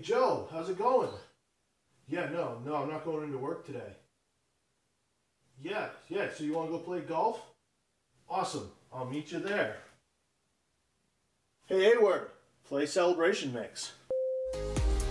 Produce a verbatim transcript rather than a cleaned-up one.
Joe, how's it going? Yeah, no, no, I'm not going into work today. Yeah, yeah, so you want to go play golf? Awesome, I'll meet you there. Hey, Hayward, play Celebration Mix.